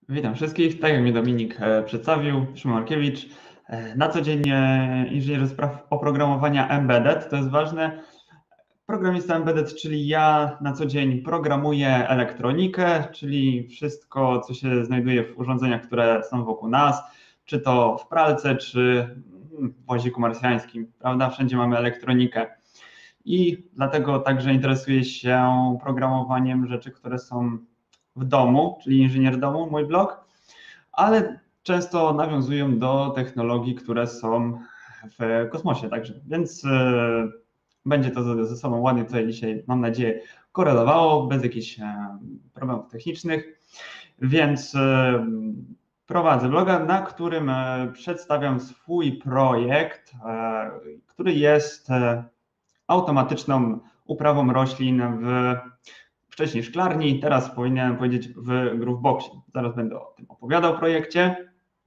Witam wszystkich. Tak jak mnie Dominik przedstawił, Szymon Markiewicz. Na co dzień inżynier do spraw oprogramowania embedded, to jest ważne. Programista embedded, czyli ja na co dzień programuję elektronikę, czyli wszystko, co się znajduje w urządzeniach, które są wokół nas, czy to w pralce, czy w woziku marsjańskim, prawda? Wszędzie mamy elektronikę. I dlatego także interesuję się programowaniem rzeczy, które są w domu, czyli inżynier domu, mój blog, ale często nawiązują do technologii, które są w kosmosie także, więc będzie to ze sobą ładnie tutaj dzisiaj, mam nadzieję, korelowało, bez jakichś problemów technicznych, więc prowadzę bloga, na którym przedstawiam swój projekt, który jest automatyczną uprawą roślin wcześniej w szklarni, teraz powinienem powiedzieć w Grooveboxie. Zaraz będę o tym opowiadał projekcie.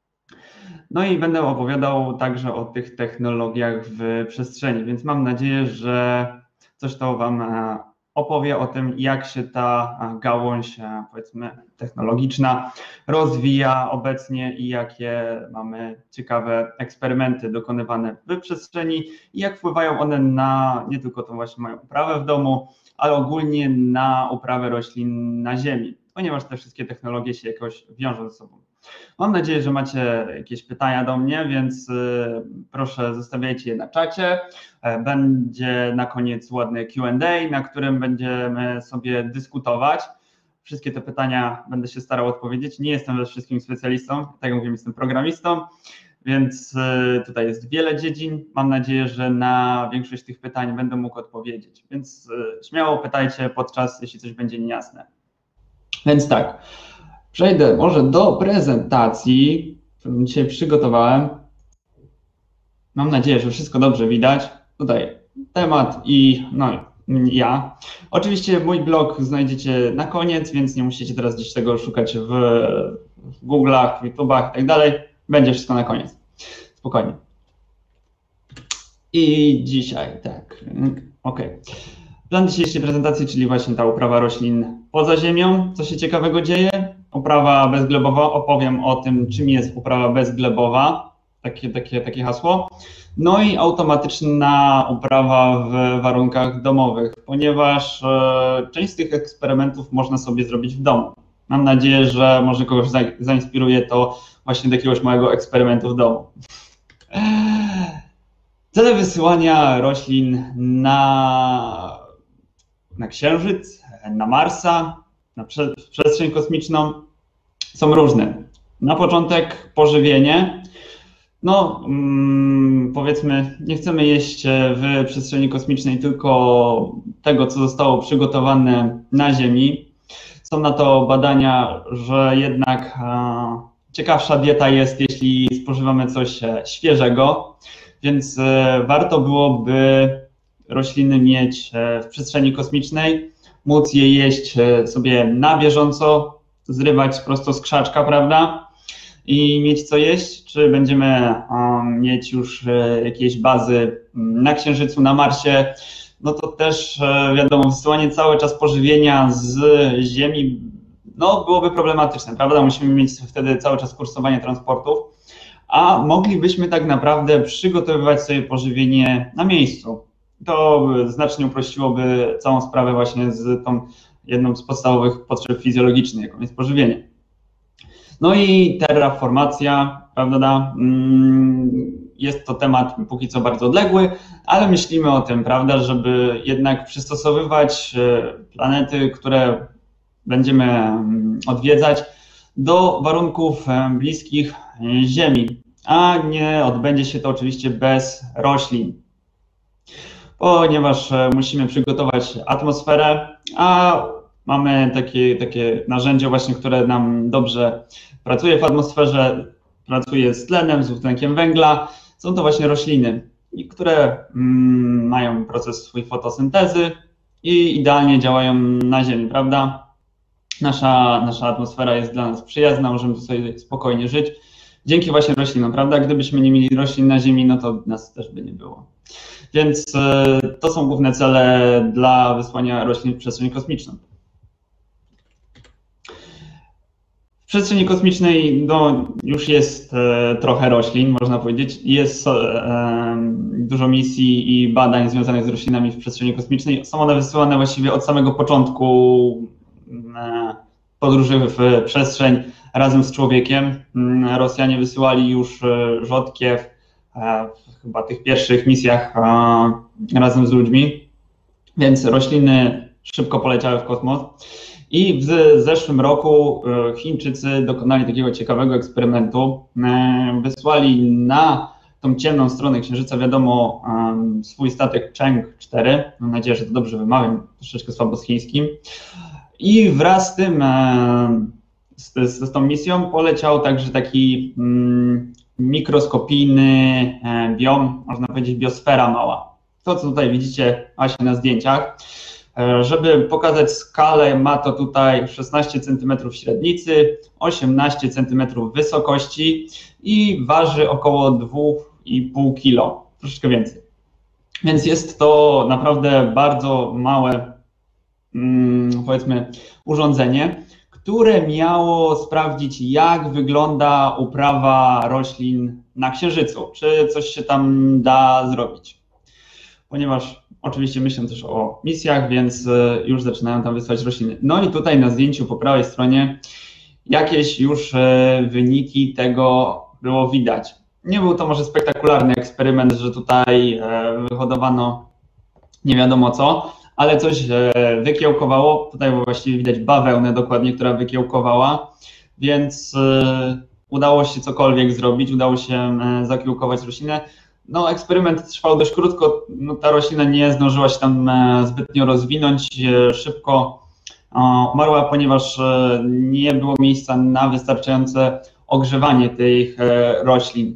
No i będę opowiadał także o tych technologiach w przestrzeni, więc mam nadzieję, że coś to Wam opowie o tym, jak się ta gałąź, powiedzmy, technologiczna rozwija obecnie i jakie mamy ciekawe eksperymenty dokonywane w przestrzeni i jak wpływają one na nie tylko tą właśnie moją uprawę w domu, ale ogólnie na uprawę roślin na ziemi, ponieważ te wszystkie technologie się jakoś wiążą ze sobą. Mam nadzieję, że macie jakieś pytania do mnie, więc proszę zostawiajcie je na czacie. Będzie na koniec ładny Q&A, na którym będziemy sobie dyskutować. Wszystkie te pytania będę się starał odpowiedzieć. Nie jestem we wszystkim specjalistą, tak jak mówię, jestem programistą, więc tutaj jest wiele dziedzin. Mam nadzieję, że na większość tych pytań będę mógł odpowiedzieć, więc śmiało pytajcie podczas, jeśli coś będzie niejasne. Więc tak, przejdę może do prezentacji, którą dzisiaj przygotowałem. Mam nadzieję, że wszystko dobrze widać. Tutaj temat i ja. Oczywiście mój blog znajdziecie na koniec, więc nie musicie teraz gdzieś tego szukać w Google'ach, w YouTubach i tak dalej. Będzie wszystko na koniec. Spokojnie. I dzisiaj, tak, ok. Plan dzisiejszej prezentacji, czyli właśnie ta uprawa roślin poza ziemią. Co się ciekawego dzieje? Uprawa bezglebowa. Opowiem o tym, czym jest uprawa bezglebowa. Takie hasło. No i automatyczna uprawa w warunkach domowych, ponieważ część z tych eksperymentów można sobie zrobić w domu. Mam nadzieję, że może kogoś zainspiruje to właśnie do jakiegoś małego eksperymentu w domu. Cele wysyłania roślin na Księżyc, na Marsa, na przestrzeń kosmiczną są różne. Na początek pożywienie. No, powiedzmy, nie chcemy jeść w przestrzeni kosmicznej tylko tego, co zostało przygotowane na Ziemi. Są na to badania, że jednak ciekawsza dieta jest, jeśli spożywamy coś świeżego, więc warto byłoby rośliny mieć w przestrzeni kosmicznej, móc je jeść sobie na bieżąco, zrywać prosto z krzaczka, prawda? I mieć co jeść, czy będziemy mieć już jakieś bazy na Księżycu, na Marsie, no to też wiadomo, wysyłanie cały czas pożywienia z Ziemi, no byłoby problematyczne, prawda? Musimy mieć wtedy cały czas kursowanie transportów, a moglibyśmy tak naprawdę przygotowywać sobie pożywienie na miejscu. To znacznie uprościłoby całą sprawę właśnie z tą jedną z podstawowych potrzeb fizjologicznych, jaką jest pożywienie. No i terraformacja, prawda? Jest to temat póki co bardzo odległy, ale myślimy o tym, prawda, żeby jednak przystosowywać planety, które będziemy odwiedzać, do warunków bliskich Ziemi, a nie odbędzie się to oczywiście bez roślin, ponieważ musimy przygotować atmosferę, a mamy takie narzędzie właśnie, które nam dobrze pracuje w atmosferze, pracuje z tlenem, z dwutlenkiem węgla. Są to właśnie rośliny, które mają proces swojej fotosyntezy i idealnie działają na Ziemi, prawda? Nasza atmosfera jest dla nas przyjazna, możemy tu sobie spokojnie żyć. Dzięki właśnie roślinom, prawda? Gdybyśmy nie mieli roślin na Ziemi, no to nas też by nie było. Więc to są główne cele dla wysłania roślin w przestrzeń kosmiczną. przestrzeni kosmicznej no, już jest trochę roślin, można powiedzieć. Jest dużo misji i badań związanych z roślinami w przestrzeni kosmicznej. Są one wysyłane właściwie od samego początku podróży w przestrzeń razem z człowiekiem. Rosjanie wysyłali już rzodkiew w chyba tych pierwszych misjach razem z ludźmi, więc rośliny szybko poleciały w kosmos. I w zeszłym roku Chińczycy dokonali takiego ciekawego eksperymentu. Wysłali na tą ciemną stronę Księżyca, wiadomo, swój statek Chang'e 4. Mam nadzieję, że to dobrze wymawiam, troszeczkę słabo z chińskim. I wraz z tym, z tą misją poleciał także taki mikroskopijny biom, można powiedzieć biosfera mała. To, co tutaj widzicie właśnie na zdjęciach. Żeby pokazać skalę, ma to tutaj 16 cm średnicy, 18 cm wysokości i waży około 2,5 kg, troszeczkę więcej. Więc jest to naprawdę bardzo małe, powiedzmy, urządzenie, które miało sprawdzić, jak wygląda uprawa roślin na Księżycu, czy coś się tam da zrobić. Ponieważ oczywiście myślę też o misjach, więc już zaczynają tam wysyłać rośliny. No i tutaj na zdjęciu po prawej stronie jakieś już wyniki tego było widać. Nie był to może spektakularny eksperyment, że tutaj wyhodowano nie wiadomo co, ale coś wykiełkowało. Tutaj właściwie widać bawełnę dokładnie, która wykiełkowała, więc udało się cokolwiek zrobić, udało się zakiełkować roślinę. No, eksperyment trwał dość krótko, no, ta roślina nie zdążyła się tam zbytnio rozwinąć, szybko umarła, ponieważ nie było miejsca na wystarczające ogrzewanie tych roślin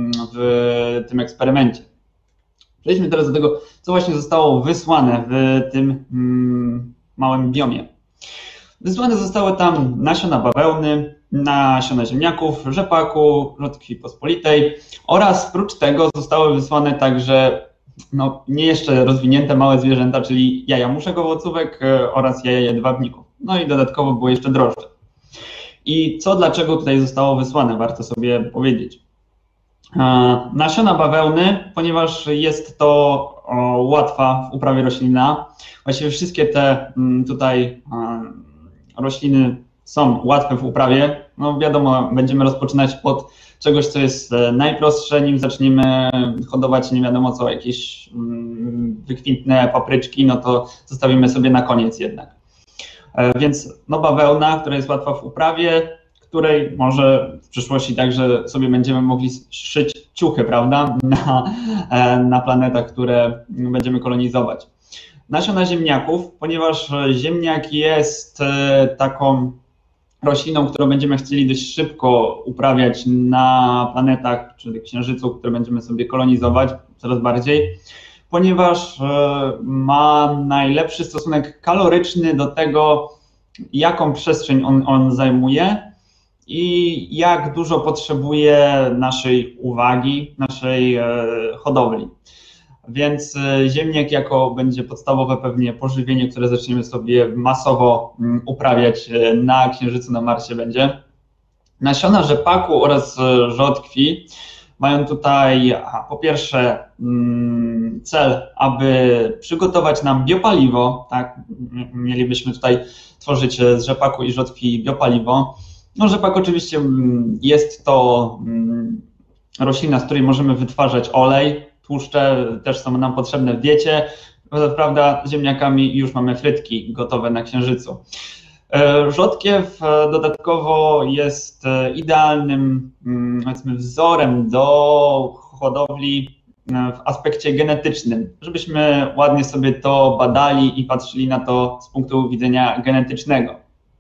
w tym eksperymencie. Przejdźmy teraz do tego, co właśnie zostało wysłane w tym małym biomie. Wysłane zostały tam nasiona bawełny, nasiona ziemniaków, rzepaku, rzodkwi pospolitej oraz prócz tego zostały wysłane także no, nie jeszcze rozwinięte małe zwierzęta, czyli jaja muszek owocówek oraz jaja jedwabników. No i dodatkowo były jeszcze drożdże. I co, dlaczego tutaj zostało wysłane, warto sobie powiedzieć. Nasiona bawełny, ponieważ jest to łatwa w uprawie roślina. Właściwie wszystkie te tutaj rośliny są łatwe w uprawie. No wiadomo, będziemy rozpoczynać od czegoś, co jest najprostsze, nim zaczniemy hodować nie wiadomo co, jakieś wykwintne papryczki, no to zostawimy sobie na koniec jednak. Więc no bawełna, która jest łatwa w uprawie, której może w przyszłości także sobie będziemy mogli szyć ciuchy, prawda, na planetach, które będziemy kolonizować. Nasiona ziemniaków, ponieważ ziemniak jest taką rośliną, którą będziemy chcieli dość szybko uprawiać na planetach, czyli Księżycu, które będziemy sobie kolonizować coraz bardziej, ponieważ ma najlepszy stosunek kaloryczny do tego, jaką przestrzeń on zajmuje i jak dużo potrzebuje naszej uwagi, naszej hodowli. Więc ziemniak jako będzie podstawowe pewnie pożywienie, które zaczniemy sobie masowo uprawiać na Księżycu, na Marsie będzie. Nasiona rzepaku oraz rzodkwi mają tutaj po pierwsze cel, aby przygotować nam biopaliwo, tak? Mielibyśmy tutaj tworzyć z rzepaku i rzodkwi biopaliwo. No, rzepak oczywiście jest to roślina, z której możemy wytwarzać olej, tłuszcze też są nam potrzebne w diecie. Prawda, z ziemniakami już mamy frytki gotowe na Księżycu. Rzodkiew dodatkowo jest idealnym, powiedzmy, wzorem do hodowli w aspekcie genetycznym, żebyśmy ładnie sobie to badali i patrzyli na to z punktu widzenia genetycznego.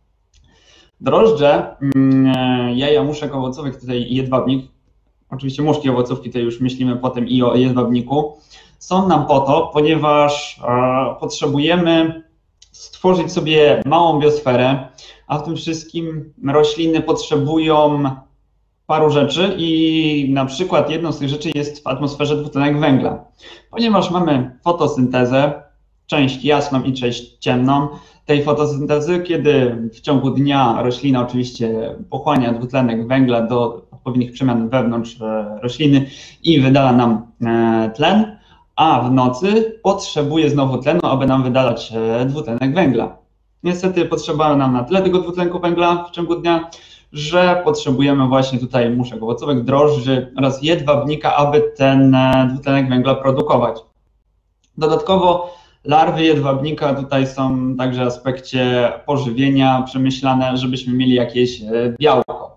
Drożdże, jaja muszek owocowych, tutaj jedwabnik, oczywiście muszki owocówki, tutaj już myślimy potem i o jedwabniku, są nam po to, ponieważ potrzebujemy stworzyć sobie małą biosferę, a w tym wszystkim rośliny potrzebują paru rzeczy i na przykład jedną z tych rzeczy jest w atmosferze dwutlenek węgla. Ponieważ mamy fotosyntezę, część jasną i część ciemną tej fotosyntezy, kiedy w ciągu dnia roślina oczywiście pochłania dwutlenek węgla do odpowiednich przemian wewnątrz rośliny i wydala nam tlen, a w nocy potrzebuje znowu tlenu, aby nam wydalać dwutlenek węgla. Niestety potrzeba nam na tyle tego dwutlenku węgla w ciągu dnia, że potrzebujemy właśnie tutaj muszek owocowych, drożdży oraz jedwabnika, aby ten dwutlenek węgla produkować. Dodatkowo larwy jedwabnika tutaj są także w aspekcie pożywienia przemyślane, żebyśmy mieli jakieś białko.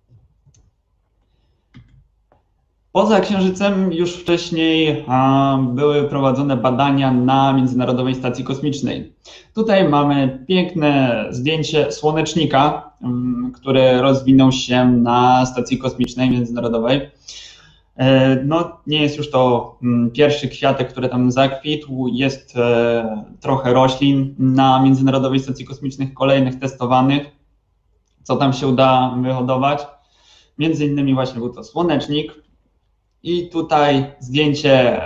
Poza Księżycem już wcześniej były prowadzone badania na Międzynarodowej Stacji Kosmicznej. Tutaj mamy piękne zdjęcie słonecznika, który rozwinął się na Stacji Kosmicznej Międzynarodowej. No, nie jest już to pierwszy kwiatek, który tam zakwitł, jest trochę roślin na Międzynarodowej Stacji Kosmicznej, kolejnych testowanych, co tam się uda wyhodować. Między innymi właśnie był to słonecznik i tutaj zdjęcie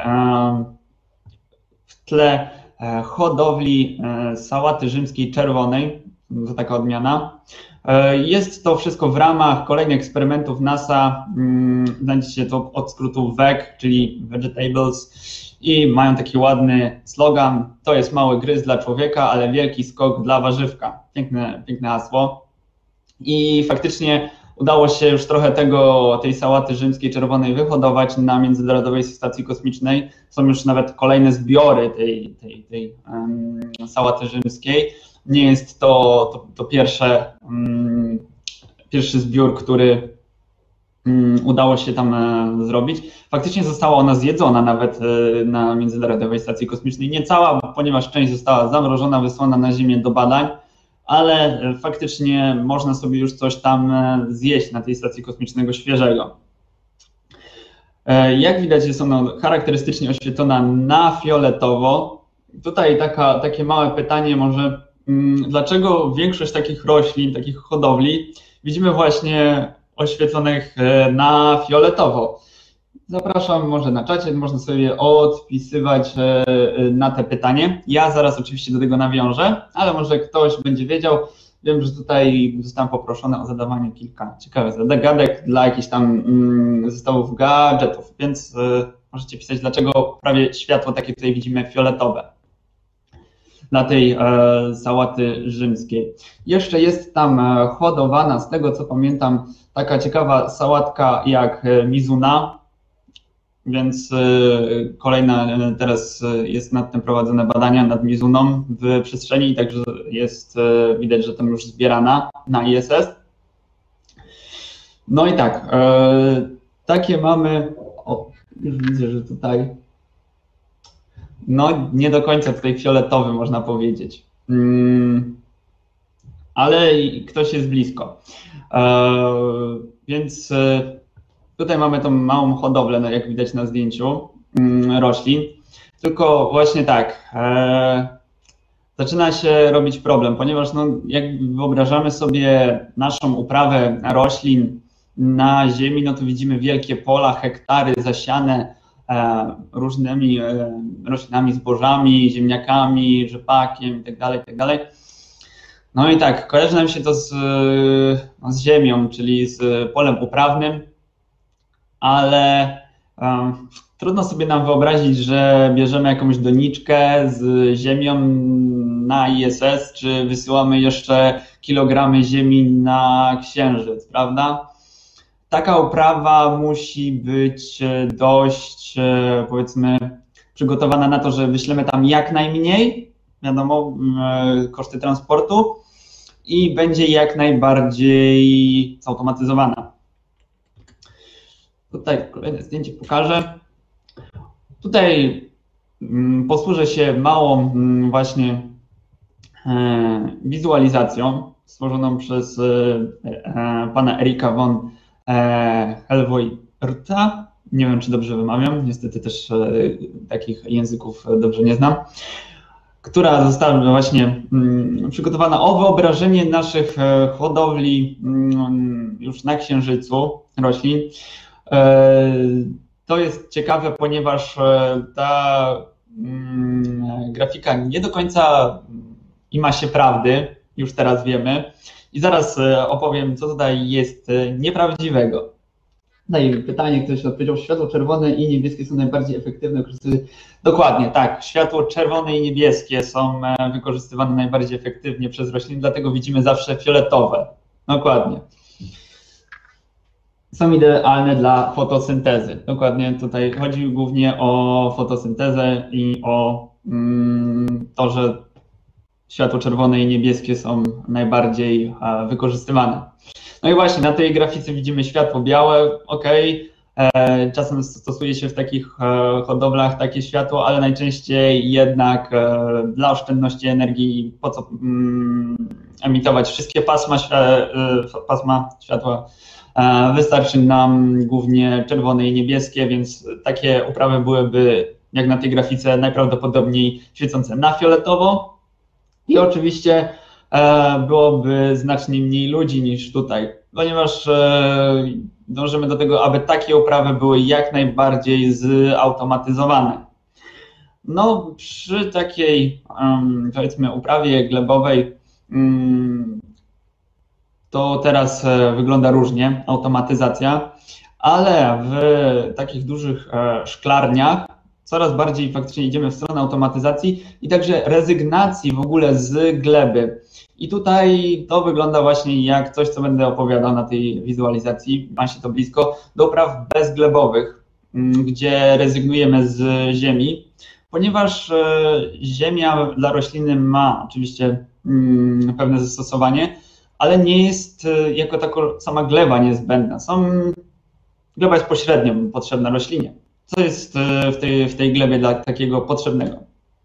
w tle hodowli sałaty rzymskiej czerwonej, to taka odmiana. Jest to wszystko w ramach kolejnych eksperymentów NASA, znajdziecie to od skrótu VEG, czyli Vegetables, i mają taki ładny slogan: to jest mały gryz dla człowieka, ale wielki skok dla warzywka. Piękne hasło. I faktycznie udało się już trochę tej sałaty rzymskiej czerwonej wyhodować na Międzynarodowej Stacji Kosmicznej. Są już nawet kolejne zbiory tej sałaty rzymskiej. Nie jest to pierwszy zbiór, który udało się tam zrobić. Faktycznie została ona zjedzona nawet na Międzynarodowej Stacji Kosmicznej. Nie cała, ponieważ część została zamrożona, wysłana na Ziemię do badań, ale faktycznie można sobie już coś tam zjeść na tej stacji kosmicznej świeżego. Jak widać, jest ona charakterystycznie oświetlona na fioletowo. Tutaj takie małe pytanie może, dlaczego większość takich roślin, takich hodowli widzimy właśnie oświetlonych na fioletowo? Zapraszam może na czacie, można sobie odpisywać na te pytanie. Ja zaraz oczywiście do tego nawiążę, ale może ktoś będzie wiedział. Wiem, że tutaj zostałem poproszony o zadawanie kilka ciekawych zagadek dla jakichś tam zestawów gadżetów, więc możecie pisać, dlaczego prawie światło takie tutaj widzimy fioletowe dla tej sałaty rzymskiej. Jeszcze jest tam hodowana, z tego co pamiętam, taka ciekawa sałatka jak Mizuna, więc kolejna, teraz jest nad tym prowadzone badania nad Mizuną w przestrzeni, także jest widać, że tam już zbierana na ISS. No i tak, takie mamy, już widzę, że tutaj, no nie do końca tutaj fioletowy można powiedzieć, ale ktoś jest blisko, więc tutaj mamy tą małą hodowlę, jak widać na zdjęciu, roślin, tylko właśnie tak, zaczyna się robić problem, ponieważ no, jak wyobrażamy sobie naszą uprawę roślin na ziemi, no to widzimy wielkie pola, hektary zasiane różnymi roślinami, zbożami, ziemniakami, rzepakiem itd., itd. No i tak, kojarzy nam się to z ziemią, czyli z polem uprawnym, ale trudno sobie nam wyobrazić, że bierzemy jakąś doniczkę z ziemią na ISS, czy wysyłamy jeszcze kilogramy ziemi na Księżyc, prawda? Taka uprawa musi być dość, powiedzmy, przygotowana na to, że wyślemy tam jak najmniej, wiadomo, koszty transportu, i będzie jak najbardziej zautomatyzowana. Tutaj kolejne zdjęcie pokażę. Tutaj posłużę się małą właśnie wizualizacją stworzoną przez pana Erika von Helvoirt. Nie wiem, czy dobrze wymawiam, niestety też takich języków dobrze nie znam, która została właśnie przygotowana o wyobrażenie naszych hodowli już na Księżycu roślin. To jest ciekawe, ponieważ ta grafika nie do końca ima się prawdy, już teraz wiemy. I zaraz opowiem, co tutaj jest nieprawdziwego. Tutaj pytanie, ktoś odpowiedział, światło czerwone i niebieskie są najbardziej efektywne okresy. Dokładnie, tak. Światło czerwone i niebieskie są wykorzystywane najbardziej efektywnie przez rośliny, dlatego widzimy zawsze fioletowe. Dokładnie. Są idealne dla fotosyntezy. Dokładnie tutaj chodzi głównie o fotosyntezę i o to, że światło czerwone i niebieskie są najbardziej wykorzystywane. No i właśnie na tej grafice widzimy światło białe, ok. Czasem stosuje się w takich hodowlach takie światło, ale najczęściej jednak dla oszczędności energii, po co emitować wszystkie pasma światła. Wystarczy nam głównie czerwone i niebieskie, więc takie uprawy byłyby, jak na tej grafice, najprawdopodobniej świecące na fioletowo i oczywiście byłoby znacznie mniej ludzi niż tutaj, ponieważ dążymy do tego, aby takie uprawy były jak najbardziej zautomatyzowane. No, przy takiej, powiedzmy, uprawie glebowej to teraz wygląda różnie, automatyzacja, ale w takich dużych szklarniach coraz bardziej faktycznie idziemy w stronę automatyzacji i także rezygnacji w ogóle z gleby. I tutaj to wygląda właśnie jak coś, co będę opowiadał na tej wizualizacji, ma się to blisko, do upraw bezglebowych, gdzie rezygnujemy z ziemi, ponieważ ziemia dla rośliny ma oczywiście pewne zastosowanie, ale nie jest jako taka sama gleba niezbędna. Gleba jest pośrednio potrzebna roślinie. Co jest w tej glebie dla takiego potrzebnego?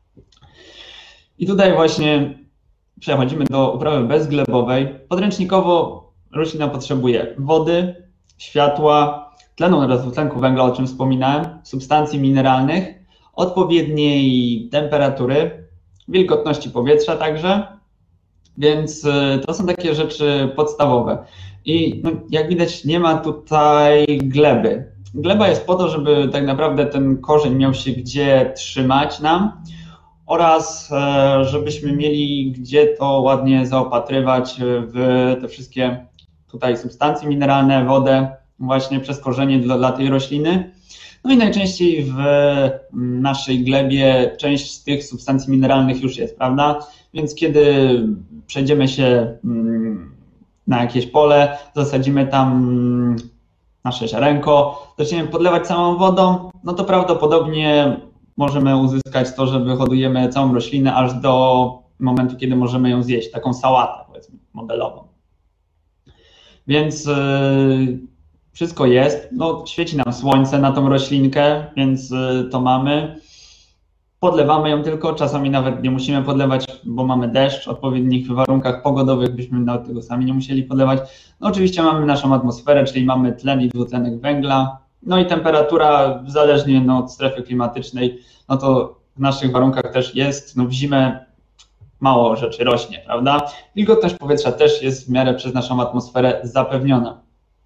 I tutaj właśnie przechodzimy do uprawy bezglebowej. Podręcznikowo roślina potrzebuje wody, światła, tlenu oraz dwutlenku węgla, o czym wspominałem, substancji mineralnych, odpowiedniej temperatury, wilgotności powietrza także, więc to są takie rzeczy podstawowe. I no, jak widać, nie ma tutaj gleby. Gleba jest po to, żeby tak naprawdę ten korzeń miał się gdzie trzymać nam oraz żebyśmy mieli gdzie to ładnie zaopatrywać w te wszystkie tutaj substancje mineralne, wodę właśnie przez korzenie dla tej rośliny. No i najczęściej w naszej glebie część z tych substancji mineralnych już jest, prawda? Więc kiedy przejdziemy się na jakieś pole, zasadzimy tam nasze ziarenko, zaczniemy podlewać całą wodą, no to prawdopodobnie możemy uzyskać to, że wyhodujemy całą roślinę aż do momentu, kiedy możemy ją zjeść, taką sałatę, powiedzmy, modelową. Więc wszystko jest, no świeci nam słońce na tą roślinkę, więc to mamy. Podlewamy ją tylko, czasami nawet nie musimy podlewać, bo mamy deszcz, w odpowiednich warunkach pogodowych byśmy nawet tego sami nie musieli podlewać. No oczywiście mamy naszą atmosferę, czyli mamy tlen i dwutlenek węgla, no i temperatura zależnie od strefy klimatycznej, no to w naszych warunkach też jest, no w zimę mało rzeczy rośnie, prawda? Wilgotność powietrza też jest w miarę przez naszą atmosferę zapewniona.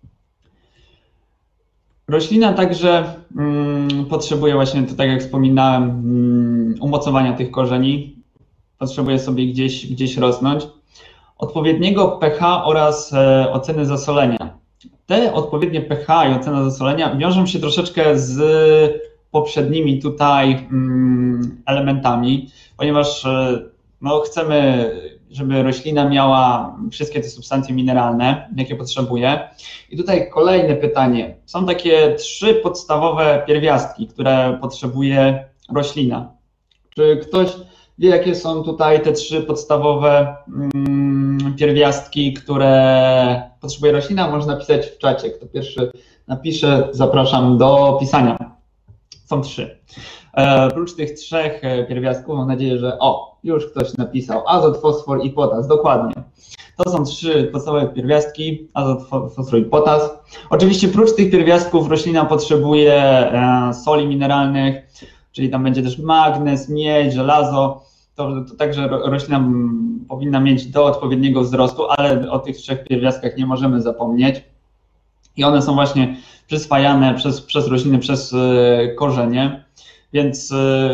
Roślina także potrzebuje właśnie, to tak jak wspominałem, umocowania tych korzeni, potrzebuje sobie gdzieś rosnąć, odpowiedniego pH oraz oceny zasolenia. Te odpowiednie pH i ocena zasolenia wiążą się troszeczkę z poprzednimi tutaj elementami, ponieważ no, chcemy, żeby roślina miała wszystkie te substancje mineralne, jakie potrzebuje. I tutaj kolejne pytanie. Są takie 3 podstawowe pierwiastki, które potrzebuje roślina. Czy ktoś wie, jakie są tutaj te 3 podstawowe pierwiastki, które potrzebuje roślina? Można napisać w czacie. Kto pierwszy napisze, zapraszam do pisania. Są 3. Oprócz tych 3 pierwiastków mam nadzieję, że już ktoś napisał azot, fosfor i potas. Dokładnie. To są 3 podstawowe pierwiastki, azot, fosfor i potas. Oczywiście prócz tych pierwiastków roślina potrzebuje soli mineralnych, czyli tam będzie też magnez, miedź, żelazo. To także roślina powinna mieć do odpowiedniego wzrostu, ale o tych 3 pierwiastkach nie możemy zapomnieć. I one są właśnie przyswajane przez rośliny, przez korzenie. Więc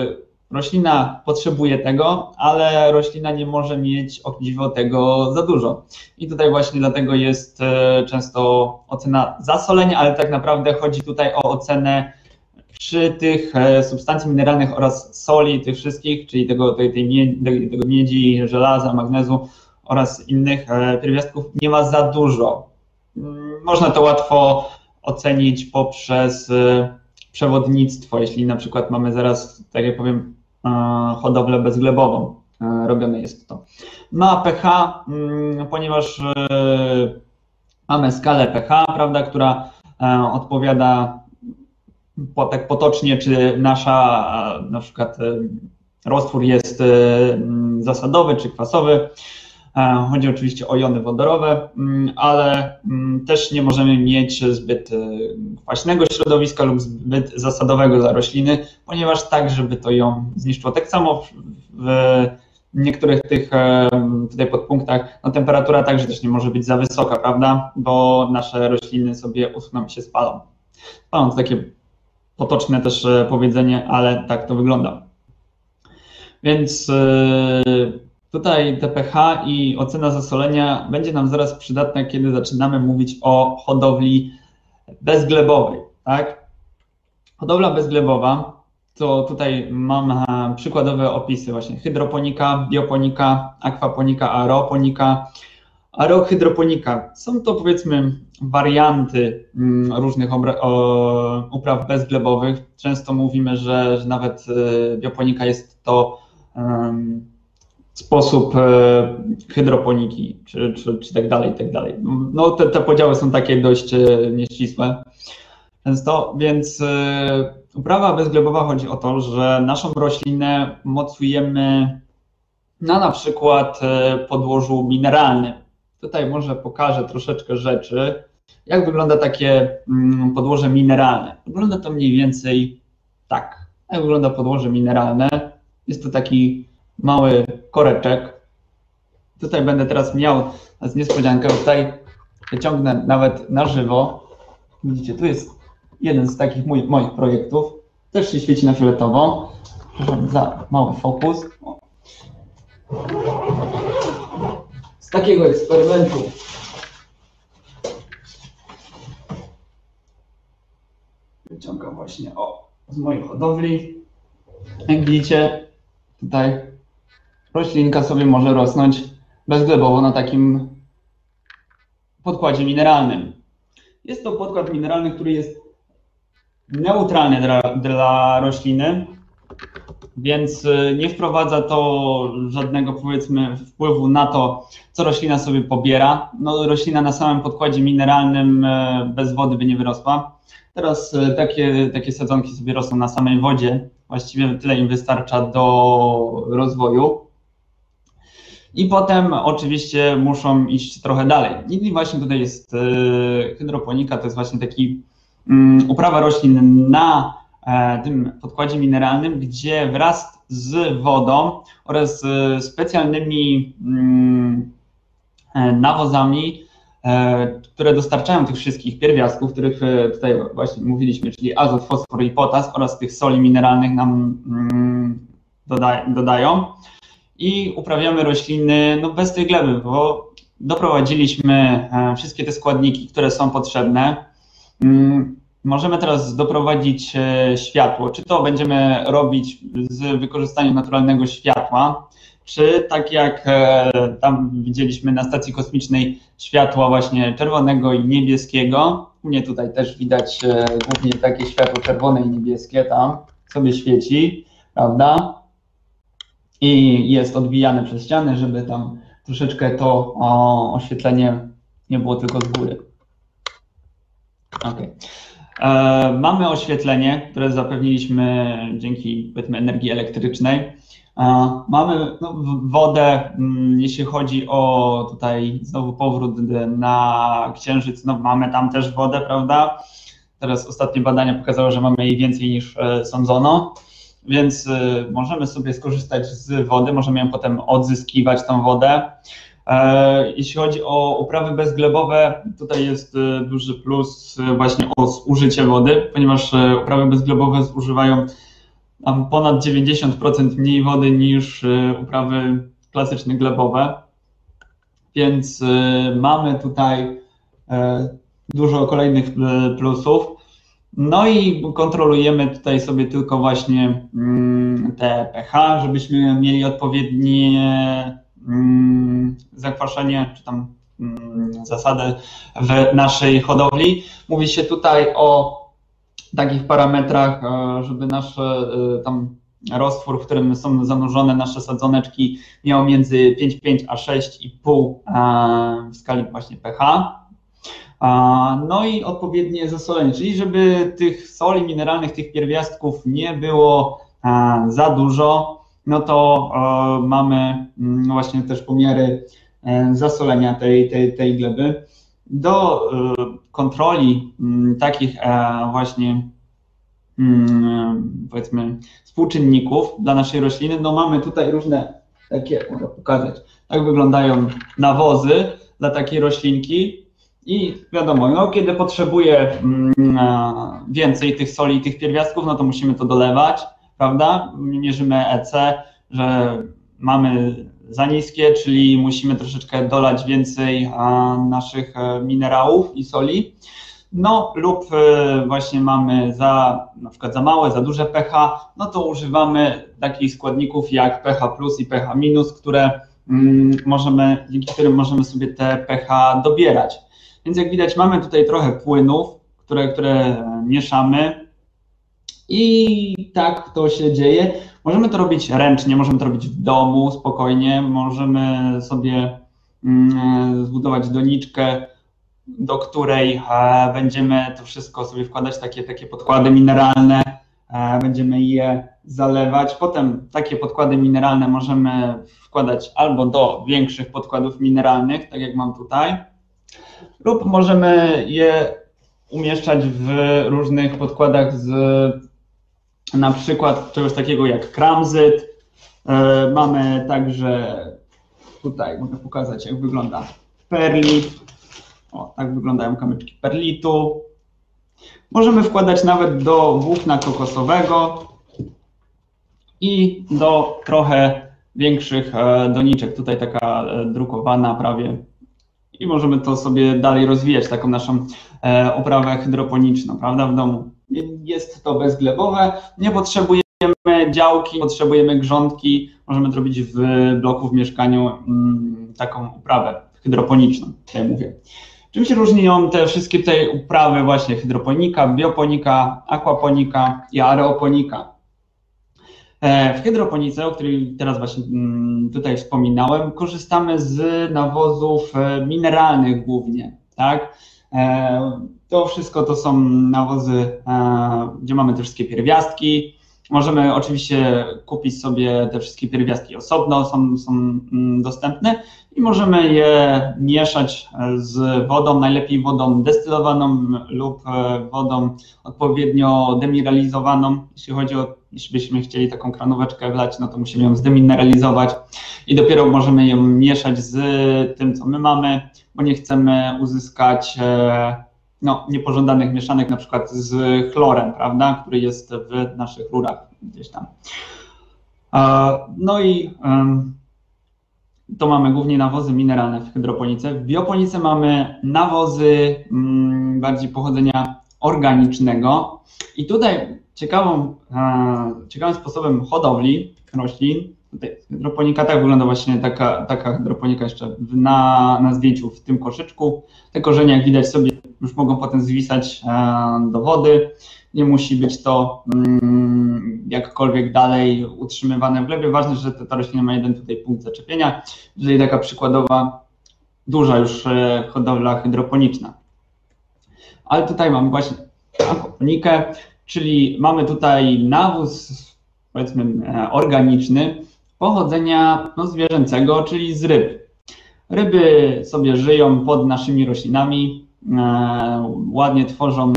roślina potrzebuje tego, ale roślina nie może mieć o dziwo tego za dużo. I tutaj właśnie dlatego jest często ocena zasolenia, ale tak naprawdę chodzi tutaj o ocenę przy tych substancji mineralnych oraz soli, tych wszystkich, czyli tego miedzi, żelaza, magnezu oraz innych pierwiastków nie ma za dużo. Można to łatwo ocenić poprzez przewodnictwo, jeśli na przykład mamy zaraz, tak jak powiem, hodowlę bezglebową, robione jest to. Ma pH, ponieważ mamy skalę pH, prawda, która odpowiada tak potocznie, czy nasza na przykład roztwór jest zasadowy czy kwasowy. Chodzi oczywiście o jony wodorowe, ale też nie możemy mieć zbyt kwaśnego środowiska lub zbyt zasadowego dla rośliny, ponieważ tak, żeby to ją zniszczyło. Tak samo w niektórych tych tutaj podpunktach, no temperatura także też nie może być za wysoka, prawda, bo nasze rośliny sobie uschną i się spalą. To takie potoczne też powiedzenie, ale tak to wygląda. Więc tutaj te pH i ocena zasolenia będzie nam zaraz przydatna, kiedy zaczynamy mówić o hodowli bezglebowej. Tak? Hodowla bezglebowa, to tutaj mam przykładowe opisy właśnie hydroponika, bioponika, akwaponika, aeroponika, aerohydroponika. Są to powiedzmy warianty różnych upraw bezglebowych. Często mówimy, że nawet bioponika jest to sposób hydroponiki, czy tak dalej, tak dalej. No te podziały są takie dość nieścisłe często, więc uprawa bezglebowa chodzi o to, że naszą roślinę mocujemy na przykład podłożu mineralnym. Tutaj może pokażę troszeczkę rzeczy, jak wygląda takie podłoże mineralne. Wygląda to mniej więcej tak. Jak wygląda podłoże mineralne? Jest to taki mały koreczek. Tutaj będę teraz miał niespodziankę, tutaj wyciągnę nawet na żywo. Widzicie, tu jest jeden z takich moich projektów. Też się świeci na fioletowo. Przepraszam za mały fokus. Z takiego eksperymentu wyciągam właśnie z mojej hodowli. Jak widzicie, tutaj roślinka sobie może rosnąć bezglebowo na takim podkładzie mineralnym. Jest to podkład mineralny, który jest neutralny dla rośliny, więc nie wprowadza to żadnego, powiedzmy, wpływu na to, co roślina sobie pobiera. No, roślina na samym podkładzie mineralnym bez wody by nie wyrosła. Teraz takie sadzonki sobie rosną na samej wodzie. Właściwie tyle im wystarcza do rozwoju. I potem oczywiście muszą iść trochę dalej. I właśnie tutaj jest hydroponika, to jest właśnie taki uprawa roślin na tym podkładzie mineralnym, gdzie wraz z wodą oraz specjalnymi nawozami, które dostarczają tych wszystkich pierwiastków, których tutaj właśnie mówiliśmy, czyli azot, fosfor i potas oraz tych soli mineralnych nam dodają i uprawiamy rośliny no, bez tej gleby, bo doprowadziliśmy wszystkie te składniki, które są potrzebne. Możemy teraz doprowadzić światło, czy to będziemy robić z wykorzystaniem naturalnego światła, czy tak jak tam widzieliśmy na stacji kosmicznej światła właśnie czerwonego i niebieskiego. U mnie tutaj też widać głównie takie światło czerwone i niebieskie tam sobie świeci, prawda? I jest odbijane przez ściany, żeby tam troszeczkę to oświetlenie nie było tylko z góry. Okay. Mamy oświetlenie, które zapewniliśmy dzięki, powiedzmy, energii elektrycznej. Mamy wodę, jeśli chodzi o tutaj znowu powrót na Księżyc, no mamy tam też wodę, prawda? Teraz ostatnie badania pokazały, że mamy jej więcej niż sądzono, więc możemy sobie skorzystać z wody, możemy ją potem odzyskiwać, tą wodę. Jeśli chodzi o uprawy bezglebowe, tutaj jest duży plus właśnie o zużycie wody, ponieważ uprawy bezglebowe zużywają tam ponad 90% mniej wody niż uprawy klasyczne glebowe, więc mamy tutaj dużo kolejnych plusów. No i kontrolujemy tutaj sobie tylko właśnie te pH, żebyśmy mieli odpowiednie zakwaszenie, czy tam zasadę w naszej hodowli. Mówi się tutaj o takich parametrach, żeby nasz tam roztwór, w którym są zanurzone nasze sadzoneczki, miał między 5,5 a 6,5 w skali właśnie pH. No i odpowiednie zasolenie, czyli żeby tych soli mineralnych, tych pierwiastków nie było za dużo, no to mamy właśnie też pomiary zasolenia tej gleby. Do kontroli takich właśnie powiedzmy współczynników dla naszej rośliny, no mamy tutaj różne takie, mogę pokazać, tak wyglądają nawozy dla takiej roślinki i wiadomo, no kiedy potrzebuje więcej tych soli i tych pierwiastków, no to musimy to dolewać, prawda? Mierzymy EC, że mamy za niskie, czyli musimy troszeczkę dolać więcej naszych minerałów i soli. No lub właśnie mamy na przykład za małe, za duże pH, no to używamy takich składników jak pH+, i pH-, dzięki którym możemy sobie te pH dobierać. Więc jak widać, mamy tutaj trochę płynów, które mieszamy i tak to się dzieje. Możemy to robić ręcznie, możemy to robić w domu spokojnie, możemy sobie zbudować doniczkę, do której będziemy to wszystko sobie wkładać, takie podkłady mineralne, będziemy je zalewać. Potem takie podkłady mineralne możemy wkładać albo do większych podkładów mineralnych, tak jak mam tutaj, lub możemy je umieszczać w różnych podkładach z na przykład czegoś takiego jak kramzyt. Mamy także tutaj, mogę pokazać jak wygląda perlit. O, tak wyglądają kamyczki perlitu. Możemy wkładać nawet do włókna kokosowego i do trochę większych doniczek. Tutaj taka drukowana prawie. I możemy to sobie dalej rozwijać, taką naszą uprawę hydroponiczną, prawda, w domu. Jest to bezglebowe, nie potrzebujemy działki, potrzebujemy grządki, możemy zrobić w bloku, w mieszkaniu taką uprawę hydroponiczną, jak mówię. Czym się różnią te wszystkie tutaj uprawy właśnie hydroponika, bioponika, aquaponika i aeroponika? W hydroponice, o której teraz właśnie tutaj wspominałem, korzystamy z nawozów mineralnych głównie, tak? To wszystko to są nawozy, gdzie mamy te wszystkie pierwiastki. Możemy oczywiście kupić sobie te wszystkie pierwiastki osobno, są dostępne i możemy je mieszać z wodą, najlepiej wodą destylowaną lub wodą odpowiednio demineralizowaną. Jeśli byśmy chcieli taką kranóweczkę wlać, no to musimy ją zdemineralizować i dopiero możemy ją mieszać z tym, co my mamy, bo nie chcemy uzyskać niepożądanych mieszanek, na przykład z chlorem, prawda, który jest w naszych rurach gdzieś tam. No i to mamy głównie nawozy mineralne w hydroponice. W bioponice mamy nawozy bardziej pochodzenia organicznego i tutaj ciekawym sposobem hodowli roślin, tutaj hydroponika tak wygląda właśnie taka hydroponika jeszcze na zdjęciu w tym koszyczku. Te korzenie, jak widać sobie, już mogą potem zwisać do wody. Nie musi być to jakkolwiek dalej utrzymywane w glebie. Ważne, że ta roślina ma jeden tutaj punkt zaczepienia. Tutaj taka przykładowa, duża już hodowla hydroponiczna. Ale tutaj mamy właśnie aquaponikę, czyli mamy tutaj nawóz, powiedzmy, organiczny pochodzenia zwierzęcego, czyli z ryb. Ryby sobie żyją pod naszymi roślinami, ładnie tworzą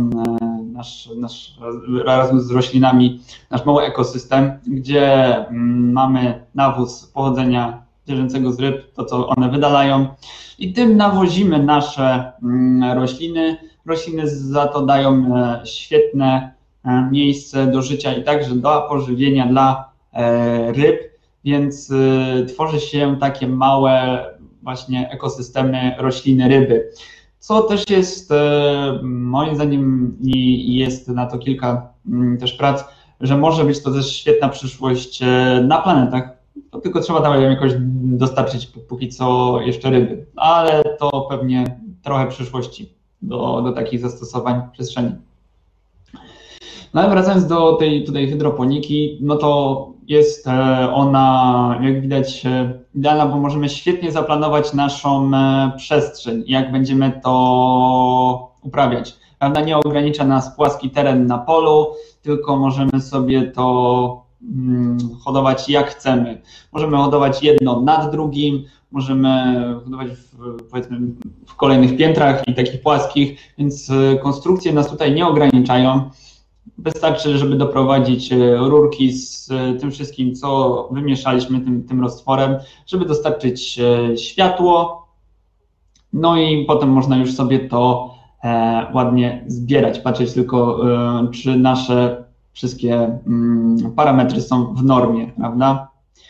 razem z roślinami nasz mały ekosystem, gdzie mamy nawóz pochodzenia zwierzęcego z ryb, to co one wydalają i tym nawozimy nasze rośliny. Rośliny za to dają świetne miejsce do życia i także do pożywienia dla ryb, więc tworzy się takie małe właśnie ekosystemy rośliny, ryby. Co też jest moim zdaniem i jest na to kilka też prac, że może być to też świetna przyszłość na planetach, to tylko trzeba tam jakoś dostarczyć póki co jeszcze ryby, ale to pewnie trochę przyszłości do takich zastosowań przestrzeni. No ale wracając do tej tutaj hydroponiki, no to jest ona, jak widać, idealna, bo możemy świetnie zaplanować naszą przestrzeń, jak będziemy to uprawiać. Prawda? Nie ogranicza nas płaski teren na polu, tylko możemy sobie to hodować jak chcemy. Możemy hodować jedno nad drugim, możemy hodować powiedzmy w kolejnych piętrach i takich płaskich, więc konstrukcje nas tutaj nie ograniczają. Wystarczy, żeby doprowadzić rurki z tym wszystkim, co wymieszaliśmy tym roztworem, żeby dostarczyć światło, no i potem można już sobie to ładnie zbierać, patrzeć tylko, czy nasze wszystkie parametry są w normie, prawda?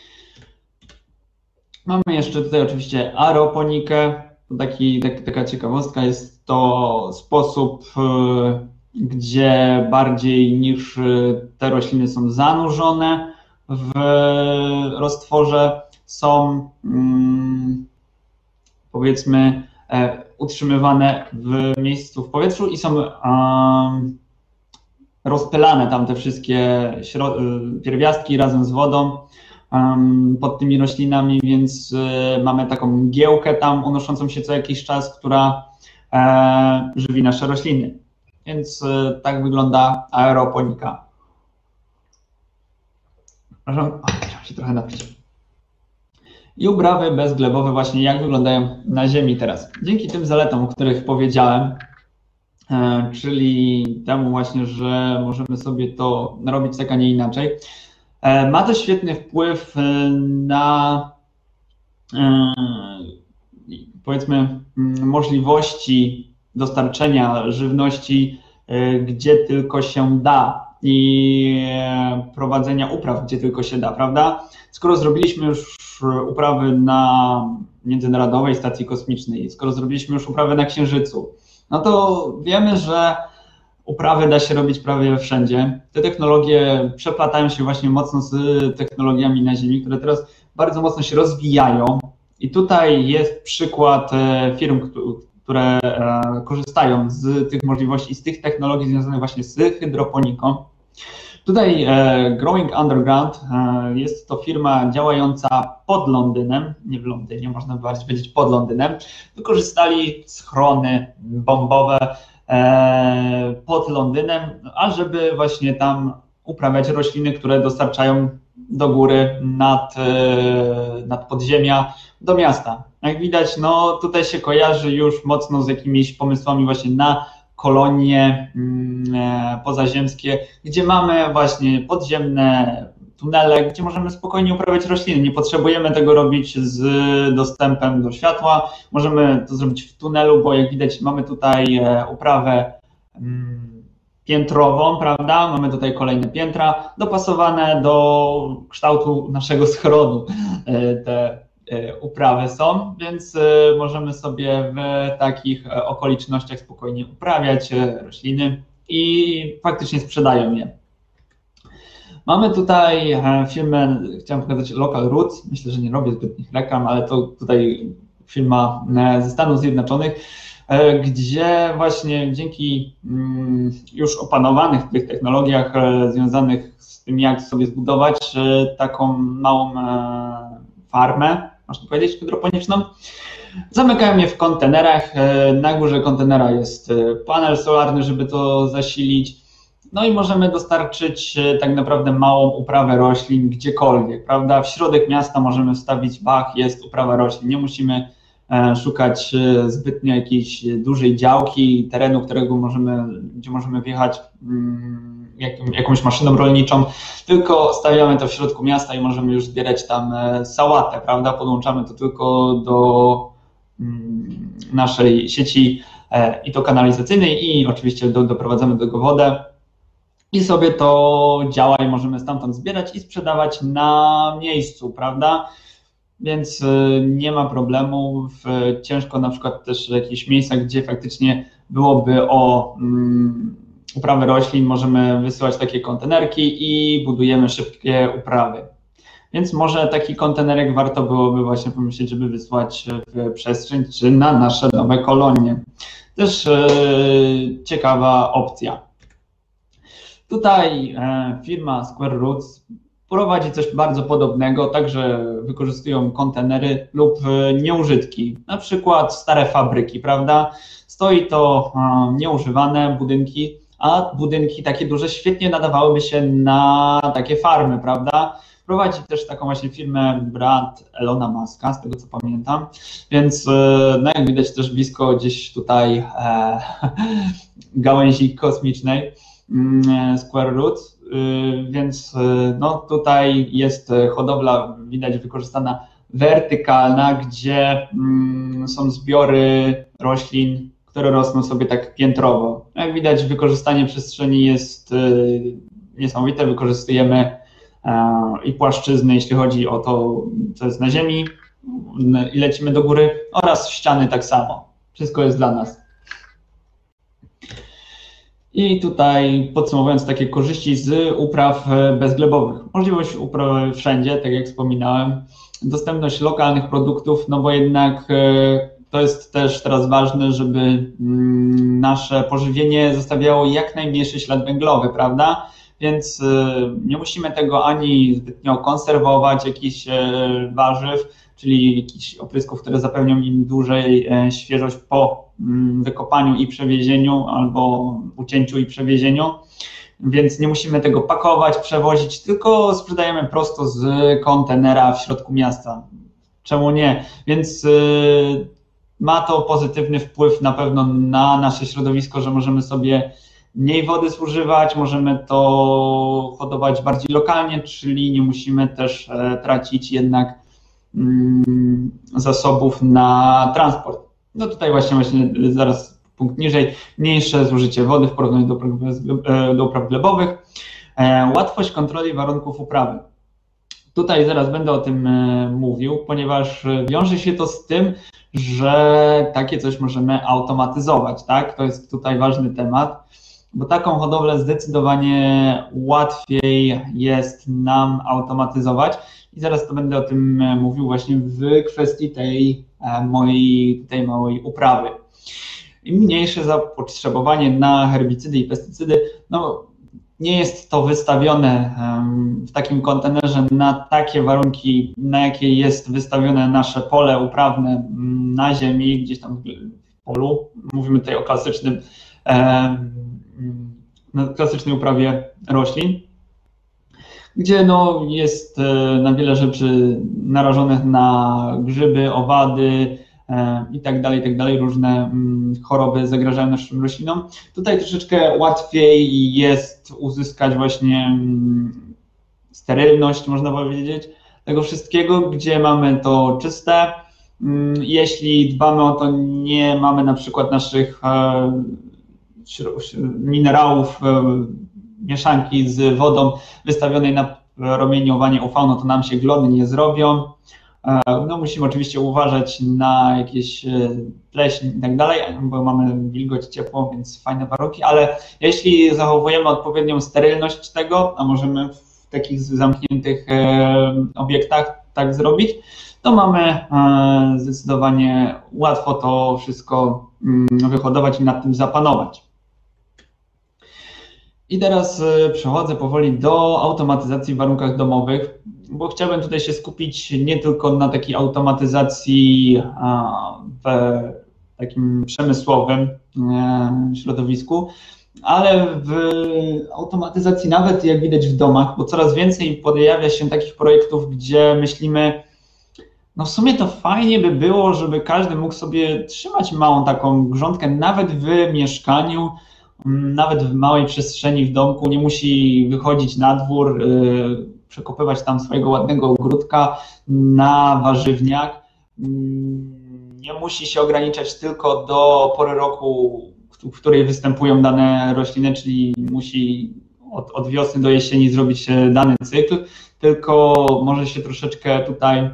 Mamy jeszcze tutaj oczywiście aeroponikę, to taka ciekawostka, jest to sposób, gdzie bardziej niż te rośliny są zanurzone w roztworze, są powiedzmy utrzymywane w miejscu w powietrzu i są rozpylane tam te wszystkie pierwiastki razem z wodą pod tymi roślinami, więc mamy taką mgiełkę tam unoszącą się co jakiś czas, która żywi nasze rośliny. Więc tak wygląda aeroponika. Przepraszam, trzeba się trochę napić. I uprawy bezglebowe właśnie jak wyglądają na ziemi teraz. Dzięki tym zaletom, o których powiedziałem, czyli temu właśnie, że możemy sobie to robić tak, a nie inaczej, ma to świetny wpływ na powiedzmy możliwości dostarczenia żywności, gdzie tylko się da i prowadzenia upraw, gdzie tylko się da, prawda? Skoro zrobiliśmy już uprawy na Międzynarodowej Stacji Kosmicznej, skoro zrobiliśmy już uprawy na Księżycu, no to wiemy, że uprawy da się robić prawie wszędzie. Te technologie przeplatają się właśnie mocno z technologiami na Ziemi, które teraz bardzo mocno się rozwijają. I tutaj jest przykład firm, które korzystają z tych możliwości i z tych technologii związanych właśnie z hydroponiką. Tutaj Growing Underground jest to firma działająca pod Londynem, nie w Londynie, można bardziej powiedzieć pod Londynem. Wykorzystali schrony bombowe pod Londynem, ażeby właśnie tam uprawiać rośliny, które dostarczają do góry nad podziemia do miasta. Jak widać, no tutaj się kojarzy już mocno z jakimiś pomysłami właśnie na kolonie pozaziemskie, gdzie mamy właśnie podziemne tunele, gdzie możemy spokojnie uprawiać rośliny. Nie potrzebujemy tego robić z dostępem do światła. Możemy to zrobić w tunelu, bo jak widać mamy tutaj uprawę piętrową, prawda? Mamy tutaj kolejne piętra dopasowane do kształtu naszego schronu. Te uprawy są, więc możemy sobie w takich okolicznościach spokojnie uprawiać rośliny i faktycznie sprzedają je. Mamy tutaj firmę, chciałem pokazać Local Roots, myślę, że nie robię zbytnich reklam, ale to tutaj firma ze Stanów Zjednoczonych, gdzie właśnie dzięki już opanowanych tych technologiach związanych z tym, jak sobie zbudować taką małą farmę, można powiedzieć, hydroponiczną, zamykają je w kontenerach. Na górze kontenera jest panel solarny, żeby to zasilić. No i możemy dostarczyć tak naprawdę małą uprawę roślin gdziekolwiek, prawda? W środek miasta możemy wstawić bach, jest uprawa roślin. Nie musimy szukać zbytnio jakiejś dużej działki, terenu, gdzie możemy wjechać jakąś maszyną rolniczą, tylko stawiamy to w środku miasta i możemy już zbierać tam sałatę, prawda? Podłączamy to tylko do naszej sieci i to kanalizacyjnej i oczywiście doprowadzamy do tego wodę i sobie to działa i możemy stamtąd zbierać i sprzedawać na miejscu, prawda? Więc nie ma problemu. Ciężko na przykład też w jakichś miejscach, gdzie faktycznie byłoby o uprawy roślin, możemy wysyłać takie kontenerki i budujemy szybkie uprawy. Więc może taki kontenerek warto byłoby właśnie pomyśleć, żeby wysłać w przestrzeń czy na nasze nowe kolonie. Też ciekawa opcja. Tutaj firma Square Roots prowadzi coś bardzo podobnego, także wykorzystują kontenery lub nieużytki, na przykład stare fabryki, prawda? Stoi to nieużywane budynki, a budynki takie duże świetnie nadawałyby się na takie farmy, prawda? Prowadzi też taką właśnie firmę brat Elona Muska, z tego co pamiętam, więc no jak widać też blisko gdzieś tutaj gałęzi kosmicznej Square Roots, więc no tutaj jest hodowla, widać, wykorzystana wertykalna, gdzie są zbiory roślin, które rosną sobie tak piętrowo. Jak widać, wykorzystanie przestrzeni jest niesamowite, wykorzystujemy i płaszczyzny, jeśli chodzi o to, co jest na ziemi i lecimy do góry, oraz ściany tak samo. Wszystko jest dla nas. I tutaj podsumowując takie korzyści z upraw bezglebowych. Możliwość uprawy wszędzie, tak jak wspominałem. Dostępność lokalnych produktów, no bo jednak to jest też teraz ważne, żeby nasze pożywienie zostawiało jak najmniejszy ślad węglowy, prawda? Więc nie musimy tego ani zbytnio konserwować, jakichś warzyw, czyli jakichś oprysków, które zapewnią im dłużej świeżość po wykopaniu i przewiezieniu albo ucięciu i przewiezieniu. Więc nie musimy tego pakować, przewozić, tylko sprzedajemy prosto z kontenera w środku miasta. Czemu nie? Więc ma to pozytywny wpływ na pewno na nasze środowisko, że możemy sobie mniej wody zużywać, możemy to hodować bardziej lokalnie, czyli nie musimy też tracić jednak zasobów na transport. No tutaj właśnie zaraz punkt niżej, mniejsze zużycie wody w porównaniu do upraw glebowych, łatwość kontroli warunków uprawy. Tutaj zaraz będę o tym mówił, ponieważ wiąże się to z tym, że takie coś możemy automatyzować, tak? To jest tutaj ważny temat, bo taką hodowlę zdecydowanie łatwiej jest nam automatyzować i zaraz to będę o tym mówił właśnie w kwestii tej małej uprawy. Im mniejsze zapotrzebowanie na herbicydy i pestycydy, no nie jest to wystawione w takim kontenerze na takie warunki, na jakie jest wystawione nasze pole uprawne na ziemi, gdzieś tam w polu. Mówimy tutaj o klasycznej uprawie roślin, gdzie no jest na wiele rzeczy narażonych na grzyby, owady i tak dalej, różne choroby zagrażają naszym roślinom. Tutaj troszeczkę łatwiej jest uzyskać właśnie sterylność, można powiedzieć, tego wszystkiego, gdzie mamy to czyste. Jeśli dbamy o to, nie mamy na przykład naszych minerałów, mieszanki z wodą wystawionej na promieniowanie UV, no to nam się glony nie zrobią. No musimy oczywiście uważać na jakieś pleśń i tak dalej, bo mamy wilgoć, ciepło, więc fajne warunki, ale jeśli zachowujemy odpowiednią sterylność tego, a możemy w takich zamkniętych obiektach tak zrobić, to mamy zdecydowanie łatwo to wszystko wyhodować i nad tym zapanować. I teraz przechodzę powoli do automatyzacji w warunkach domowych, bo chciałbym tutaj się skupić nie tylko na takiej automatyzacji w takim przemysłowym środowisku, ale w automatyzacji nawet jak widać w domach, bo coraz więcej pojawia się takich projektów, gdzie myślimy, no w sumie to fajnie by było, żeby każdy mógł sobie trzymać małą taką grządkę nawet w mieszkaniu, nawet w małej przestrzeni w domku, nie musi wychodzić na dwór, przekopywać tam swojego ładnego ogródka na warzywniak. Nie musi się ograniczać tylko do pory roku, w której występują dane rośliny, czyli musi od wiosny do jesieni zrobić dany cykl, tylko może się troszeczkę tutaj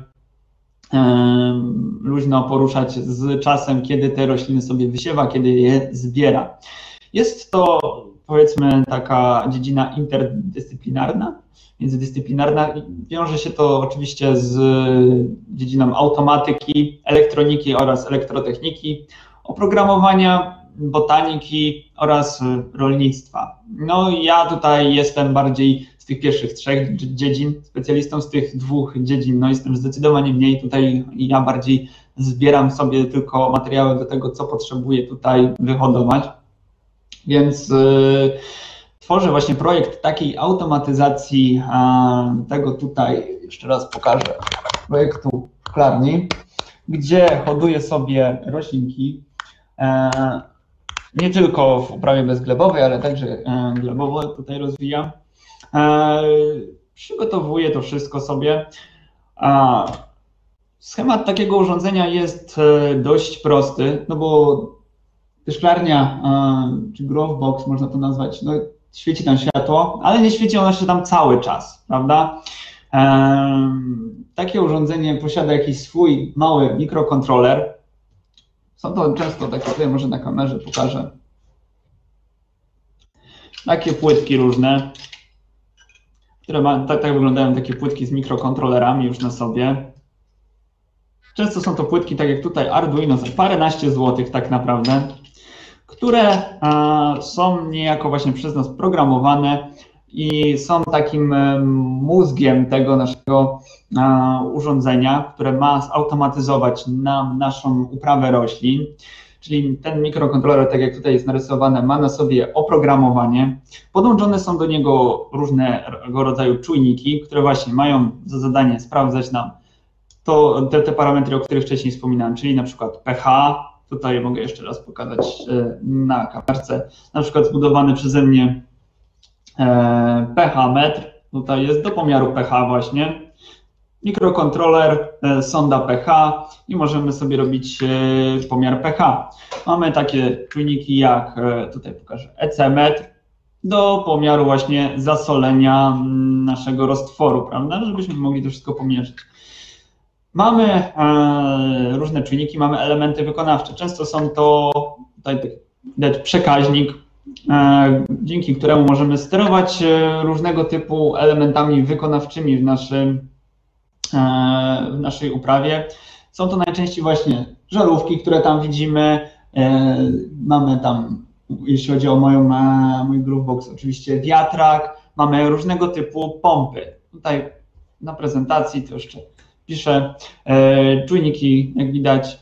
luźno poruszać z czasem, kiedy te rośliny sobie wysiewa, kiedy je zbiera. Jest to, powiedzmy, taka dziedzina interdyscyplinarna, międzydyscyplinarna. Wiąże się to oczywiście z dziedziną automatyki, elektroniki oraz elektrotechniki, oprogramowania, botaniki oraz rolnictwa. No ja tutaj jestem bardziej z tych pierwszych 3 dziedzin, specjalistą z tych 2 dziedzin, no jestem zdecydowanie mniej tutaj, ja bardziej zbieram sobie tylko materiały do tego, co potrzebuję tutaj wyhodować, więc tworzę właśnie projekt takiej automatyzacji tego tutaj, jeszcze raz pokażę, projektu szklarni, gdzie hoduję sobie roślinki, nie tylko w uprawie bezglebowej, ale także glebowo tutaj rozwijam. Przygotowuję to wszystko sobie. Schemat takiego urządzenia jest dość prosty, no bo szklarnia, czy grow box można to nazwać, no świeci tam światło, ale nie świeci ono się tam cały czas, prawda? Takie urządzenie posiada jakiś swój mały mikrokontroler. Są to często takie, tutaj może na kamerze pokażę, takie płytki różne, które tak wyglądają takie płytki z mikrokontrolerami już na sobie. Często są to płytki, tak jak tutaj Arduino, za paręnaście złotych tak naprawdę, które są niejako właśnie przez nas programowane i są takim mózgiem tego naszego urządzenia, które ma zautomatyzować nam naszą uprawę roślin. Czyli ten mikrokontroler, tak jak tutaj jest narysowane, ma na sobie oprogramowanie. Podłączone są do niego różnego rodzaju czujniki, które właśnie mają za zadanie sprawdzać nam te parametry, o których wcześniej wspominałem, czyli na przykład pH. Tutaj mogę jeszcze raz pokazać na kamerce, na przykład zbudowany przeze mnie pH metr, tutaj jest do pomiaru pH właśnie, mikrokontroler, sonda pH i możemy sobie robić pomiar pH. Mamy takie czujniki jak, tutaj pokażę, EC-metr do pomiaru właśnie zasolenia naszego roztworu, prawda, żebyśmy mogli to wszystko pomierzyć. Mamy różne czujniki, mamy elementy wykonawcze. Często są to tutaj przekaźnik, dzięki któremu możemy sterować różnego typu elementami wykonawczymi w naszej uprawie. Są to najczęściej właśnie żarówki, które tam widzimy. Mamy tam, jeśli chodzi o mój Groovebox, oczywiście wiatrak. Mamy różnego typu pompy. Tutaj na prezentacji to jeszcze piszę czujniki, jak widać,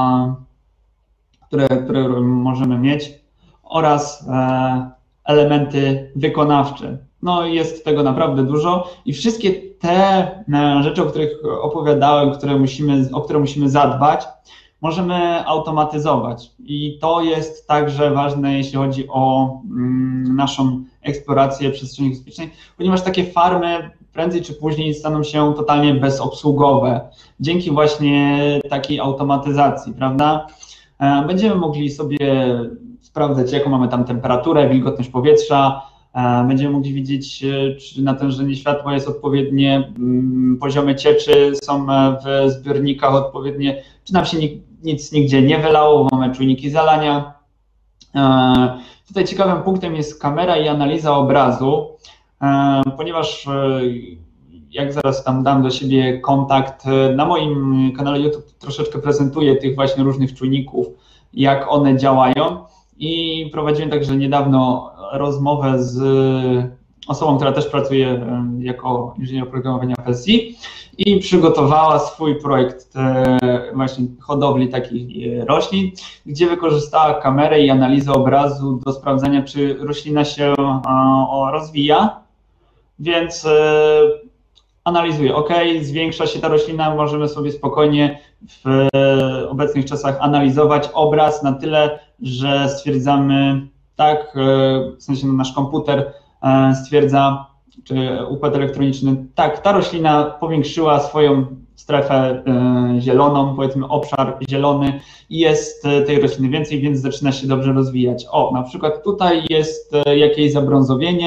które możemy mieć, oraz elementy wykonawcze. No jest tego naprawdę dużo i wszystkie te rzeczy, o których opowiadałem, o które musimy zadbać, możemy automatyzować. I to jest także ważne, jeśli chodzi o naszą eksplorację przestrzeni bezpiecznej, ponieważ takie farmy prędzej czy później staną się totalnie bezobsługowe dzięki właśnie takiej automatyzacji, prawda? Będziemy mogli sobie sprawdzać, jaką mamy tam temperaturę, wilgotność powietrza, będziemy mogli widzieć, czy natężenie światła jest odpowiednie, poziomy cieczy są w zbiornikach odpowiednie, czy nam się nic nigdzie nie wylało, mamy czujniki zalania. Tutaj ciekawym punktem jest kamera i analiza obrazu, ponieważ jak zaraz tam dam do siebie kontakt, na moim kanale YouTube troszeczkę prezentuję tych właśnie różnych czujników, jak one działają i prowadziłem także niedawno rozmowę z osobą, która też pracuje jako inżynier oprogramowania w SI i przygotowała swój projekt właśnie hodowli takich roślin, gdzie wykorzystała kamerę i analizę obrazu do sprawdzenia, czy roślina się rozwija, więc analizuje, ok, zwiększa się ta roślina, możemy sobie spokojnie w obecnych czasach analizować obraz na tyle, że stwierdzamy, tak, w sensie nasz komputer stwierdza, czy układ elektroniczny, tak, ta roślina powiększyła swoją strefę zieloną, powiedzmy obszar zielony i jest tej rośliny więcej, więc zaczyna się dobrze rozwijać. O, na przykład tutaj jest jakieś zabrązowienie,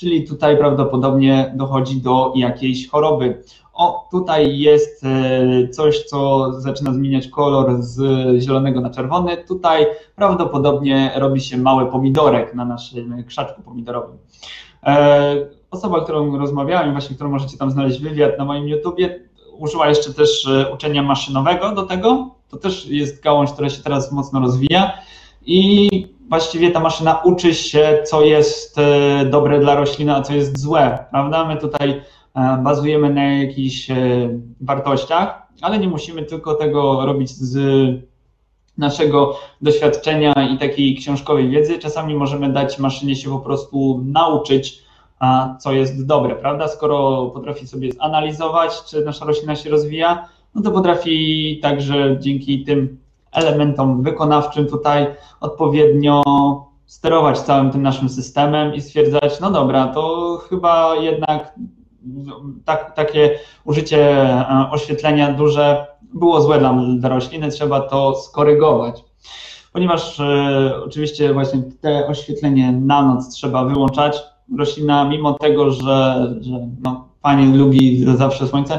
czyli tutaj prawdopodobnie dochodzi do jakiejś choroby. O, tutaj jest coś, co zaczyna zmieniać kolor z zielonego na czerwony. Tutaj prawdopodobnie robi się mały pomidorek na naszym krzaczku pomidorowym. Osoba, z którą rozmawiałem, właśnie którą możecie tam znaleźć wywiad na moim YouTubie, użyła jeszcze też uczenia maszynowego do tego. To też jest gałąź, która się teraz mocno rozwija i właściwie ta maszyna uczy się, co jest dobre dla rośliny, a co jest złe, prawda? My tutaj bazujemy na jakichś wartościach, ale nie musimy tylko tego robić z naszego doświadczenia i takiej książkowej wiedzy. Czasami możemy dać maszynie się po prostu nauczyć, co jest dobre, prawda? Skoro potrafi sobie zanalizować, czy nasza roślina się rozwija, no to potrafi także dzięki tym elementom wykonawczym tutaj odpowiednio sterować całym tym naszym systemem i stwierdzać, no dobra, to chyba jednak takie użycie oświetlenia duże było złe dla rośliny, trzeba to skorygować. Ponieważ oczywiście właśnie te oświetlenie na noc trzeba wyłączać, roślina mimo tego, że no, fajnie lubi zawsze słońce,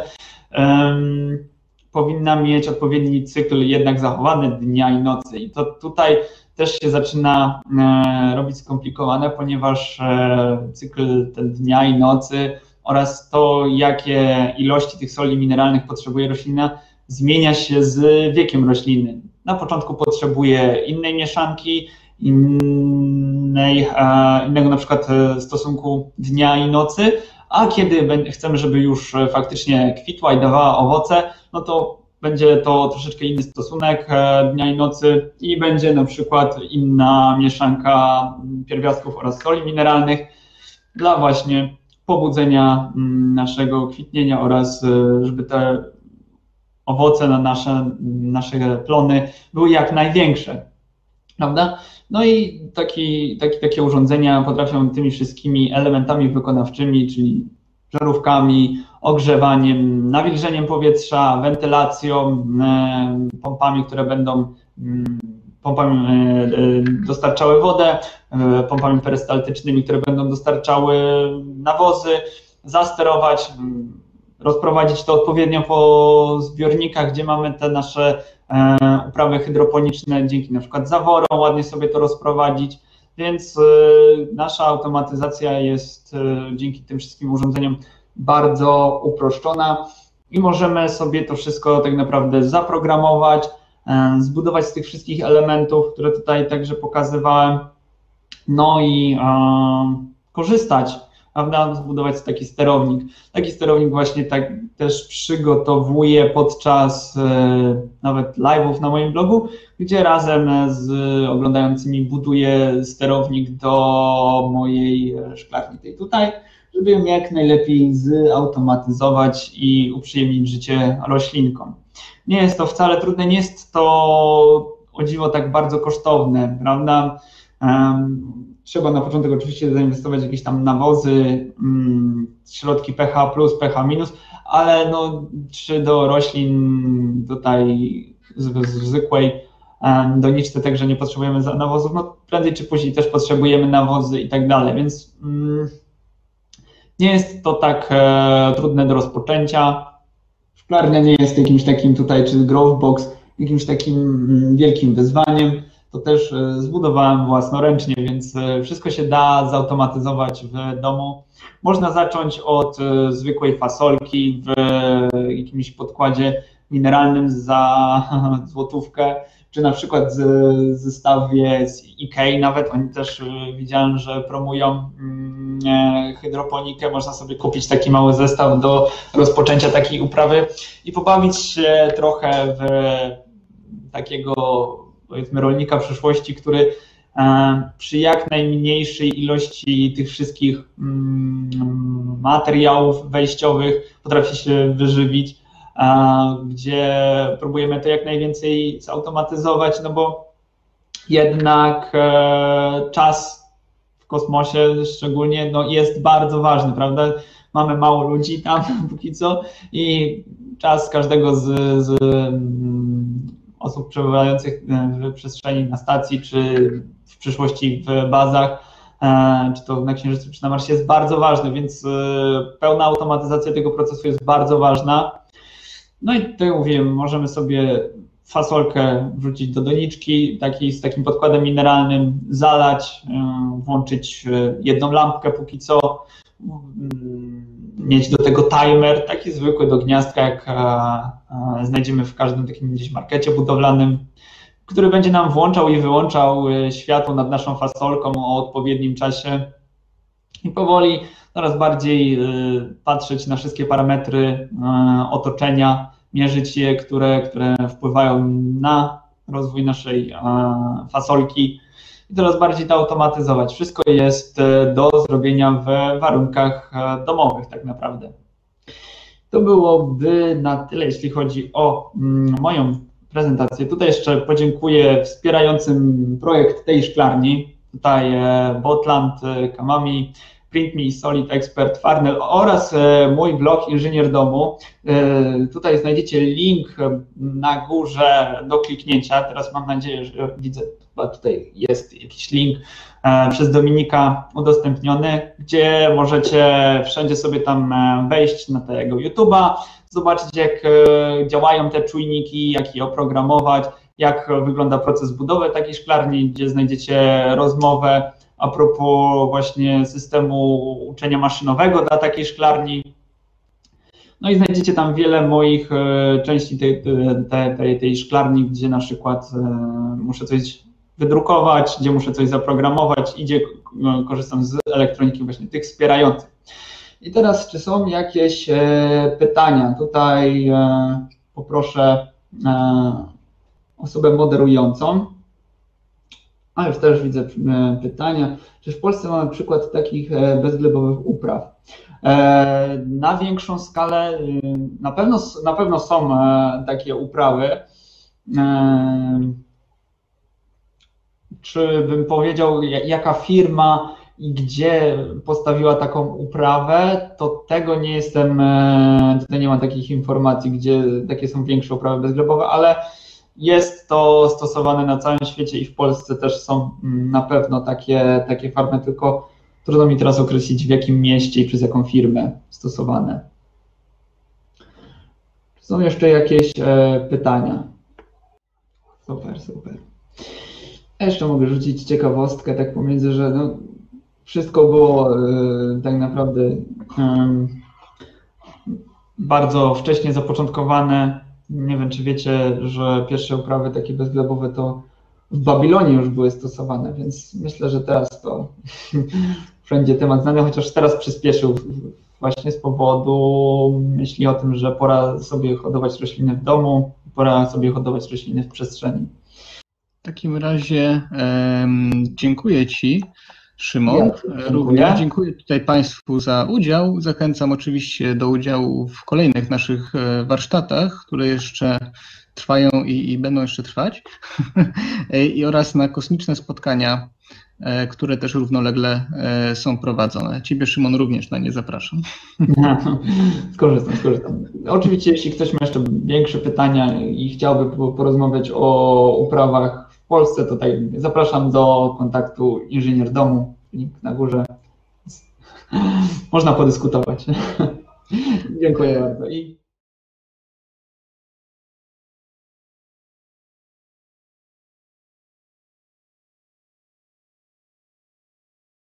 powinna mieć odpowiedni cykl jednak zachowany dnia i nocy. I to tutaj też się zaczyna robić skomplikowane, ponieważ cykl dnia i nocy oraz to, jakie ilości tych soli mineralnych potrzebuje roślina, zmienia się z wiekiem rośliny. Na początku potrzebuje innej mieszanki, innego na przykład stosunku dnia i nocy, a kiedy chcemy, żeby już faktycznie kwitła i dawała owoce, no to będzie to troszeczkę inny stosunek dnia i nocy i będzie na przykład inna mieszanka pierwiastków oraz soli mineralnych dla właśnie pobudzenia naszego kwitnienia oraz żeby te owoce na nasze plony były jak największe, prawda? No i takie urządzenia potrafią tymi wszystkimi elementami wykonawczymi, czyli żarówkami, ogrzewaniem, nawilżeniem powietrza, wentylacją, pompami, które będą dostarczały wodę, pompami perystaltycznymi, które będą dostarczały nawozy, zasterować, rozprowadzić to odpowiednio po zbiornikach, gdzie mamy te nasze uprawy hydroponiczne, dzięki na przykład zaworom ładnie sobie to rozprowadzić, więc nasza automatyzacja jest dzięki tym wszystkim urządzeniom bardzo uproszczona i możemy sobie to wszystko tak naprawdę zaprogramować, zbudować z tych wszystkich elementów, które tutaj także pokazywałem, no i korzystać, prawda, zbudować taki sterownik. Taki sterownik właśnie tak też przygotowuję podczas nawet live'ów na moim blogu, gdzie razem z oglądającymi buduję sterownik do mojej szklarni tej tutaj, żeby ją jak najlepiej zautomatyzować i uprzyjemnić życie roślinkom. Nie jest to wcale trudne, nie jest to o dziwo tak bardzo kosztowne, prawda? Trzeba na początek oczywiście zainwestować w jakieś tam nawozy, środki pH+, pH-, ale no, czy do roślin tutaj zwykłej doniczce także nie potrzebujemy nawozów, no prędzej czy później też potrzebujemy nawozy i tak dalej, więc nie jest to tak trudne do rozpoczęcia. Szklarnia nie jest jakimś takim tutaj, czy Growbox, jakimś takim wielkim wyzwaniem. To też zbudowałem własnoręcznie, więc wszystko się da zautomatyzować w domu. Można zacząć od zwykłej fasolki w jakimś podkładzie mineralnym za złotówkę, czy na przykład w zestawie z Ikei nawet. Oni też widziałem, że promują hydroponikę. Można sobie kupić taki mały zestaw do rozpoczęcia takiej uprawy i pobawić się trochę w takiego, powiedzmy, rolnika przyszłości, który przy jak najmniejszej ilości tych wszystkich materiałów wejściowych potrafi się wyżywić, gdzie próbujemy to jak najwięcej zautomatyzować, no bo jednak czas w kosmosie szczególnie no, jest bardzo ważny, prawda? Mamy mało ludzi tam póki co i czas każdego z osób przebywających w przestrzeni na stacji, czy w przyszłości w bazach czy to na Księżycu, czy na Marsie, jest bardzo ważny, więc pełna automatyzacja tego procesu jest bardzo ważna. No i tutaj mówiłem, możemy sobie fasolkę wrzucić do doniczki z takim podkładem mineralnym, zalać, włączyć jedną lampkę póki co, mieć do tego timer, taki zwykły do gniazdka, jak znajdziemy w każdym takim gdzieś markecie budowlanym, który będzie nam włączał i wyłączał światło nad naszą fasolką o odpowiednim czasie i powoli coraz bardziej patrzeć na wszystkie parametry otoczenia, mierzyć je, które wpływają na rozwój naszej fasolki i coraz bardziej to automatyzować. Wszystko jest do zrobienia w warunkach domowych tak naprawdę. To byłoby na tyle, jeśli chodzi o moją prezentację. Tutaj jeszcze podziękuję wspierającym projekt tej szklarni. Tutaj Botland, Kamami, PrintMe, Solid Expert, Farnell oraz mój blog Inżynier Domu. Tutaj znajdziecie link na górze do kliknięcia. Teraz mam nadzieję, że widzę, chyba tutaj jest jakiś link przez Dominika udostępniony, gdzie możecie wszędzie sobie tam wejść na tego YouTube'a, zobaczyć, jak działają te czujniki, jak je oprogramować, jak wygląda proces budowy takiej szklarni, gdzie znajdziecie rozmowę a propos właśnie systemu uczenia maszynowego dla takiej szklarni. No i znajdziecie tam wiele moich części tej szklarni, gdzie na przykład muszę coś wydrukować, gdzie muszę coś zaprogramować, gdzie korzystam z elektroniki właśnie tych wspierających. I teraz, czy są jakieś pytania? Tutaj poproszę osobę moderującą. A już też widzę pytania. Czy w Polsce mamy przykład takich bezglebowych upraw? Na większą skalę na pewno są takie uprawy. Czy bym powiedział, jaka firma i gdzie postawiła taką uprawę, to tego nie jestem, tutaj nie mam takich informacji, gdzie takie są większe uprawy bezglebowe, ale jest to stosowane na całym świecie i w Polsce też są na pewno takie farmy, tylko trudno mi teraz określić, w jakim mieście i przez jaką firmę stosowane. Są jeszcze jakieś pytania? Super, super. Jeszcze mogę rzucić ciekawostkę tak pomiędzy, że no, wszystko było tak naprawdę bardzo wcześnie zapoczątkowane. Nie wiem, czy wiecie, że pierwsze uprawy takie bezglebowe to w Babilonie już były stosowane, więc myślę, że teraz to wszędzie temat znany, chociaż teraz przyspieszył właśnie z powodu myśli o tym, że pora sobie hodować rośliny w domu, pora sobie hodować rośliny w przestrzeni. W takim razie dziękuję Ci, Szymon. Również dziękuję tutaj Państwu za udział. Zachęcam oczywiście do udziału w kolejnych naszych warsztatach, które jeszcze trwają i będą jeszcze trwać, oraz na kosmiczne spotkania, które też równolegle są prowadzone. Ciebie, Szymon, również na nie zapraszam. Skorzystam. Oczywiście, jeśli ktoś ma jeszcze większe pytania i chciałby porozmawiać o uprawach w Polsce, to tutaj zapraszam do kontaktu Inżynier Domu, link na górze. Można podyskutować. Dziękuję bardzo.